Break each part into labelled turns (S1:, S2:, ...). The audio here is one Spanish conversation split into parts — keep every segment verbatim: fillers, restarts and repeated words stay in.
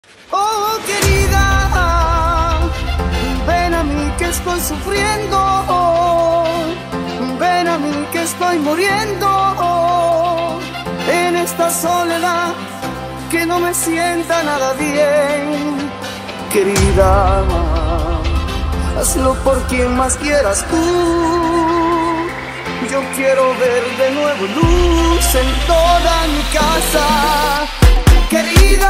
S1: Oh, querida, ven a mí que estoy sufriendo, ven a mí que estoy muriendo en esta soledad que no me sienta nada bien. Querida, hazlo por quien más quieras tú. Yo quiero ver de nuevo luz en toda mi casa. Querida,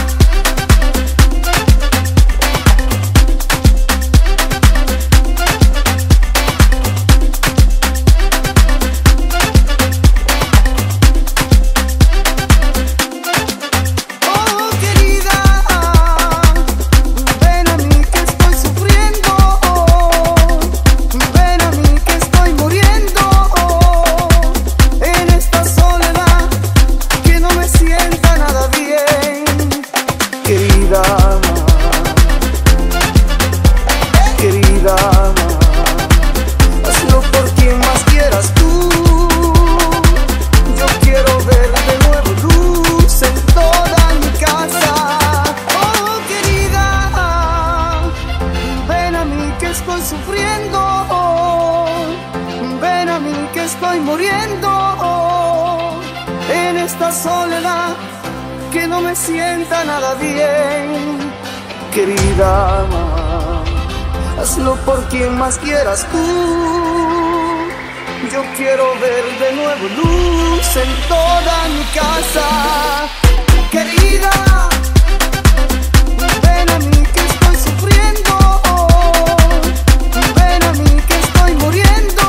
S1: estoy muriendo en esta soledad que no me sienta nada bien. Querida, hazlo por quien más quieras tú. Yo quiero ver de nuevo luz en toda mi casa. Querida, ven a mí que estoy sufriendo, ven a mí que estoy muriendo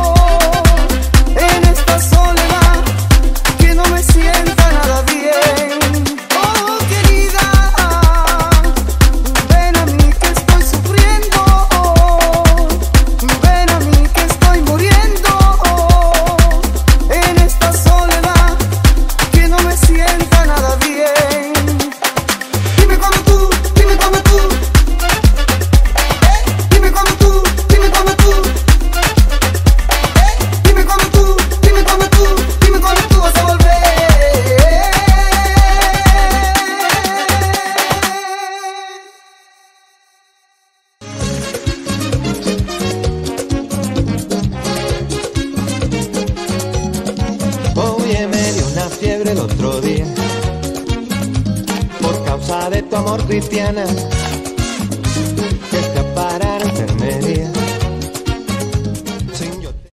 S1: en esta soledad que no me sienta nada bien. Oh, querida, ven a mí que estoy sufriendo, ven a mí que estoy muriendo en esta soledad que no me sienta nada bien. Dime cómo tú, dime cómo tú, eh, dime cómo tú, dime cómo tú, eh, dime cómo tú, dime cómo tú, dime cómo tú vas a volver.
S2: Oye, me dio una fiebre el otro día por causa de tu amor, cristiana, que te a parar a enfermería.